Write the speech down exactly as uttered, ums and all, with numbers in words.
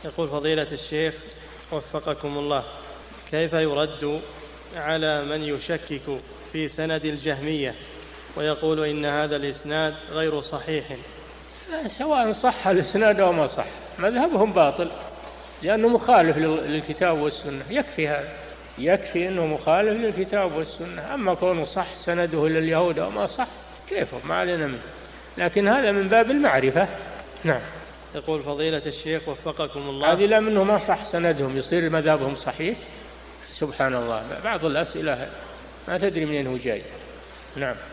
يقول فضيلة الشيخ وفقكم الله، كيف يرد على من يشكك في سند الجهمية ويقول إن هذا الإسناد غير صحيح؟ سواء صح الإسناد أو ما صح مذهبهم باطل، لأنه مخالف للكتاب والسنة، يكفي هذا، يكفي أنه مخالف للكتاب والسنة. أما كونه صح سنده إلى اليهود أو ما صح كيفه، ما علينا منه، لكن هذا من باب المعرفة. نعم. يقول فضيلة الشيخ وفقكم الله، هذه لا منه ما صح سندهم يصير مذهبهم صحيح؟ سبحان الله، بعض الأسئلة ما تدري منين هو جاي. نعم.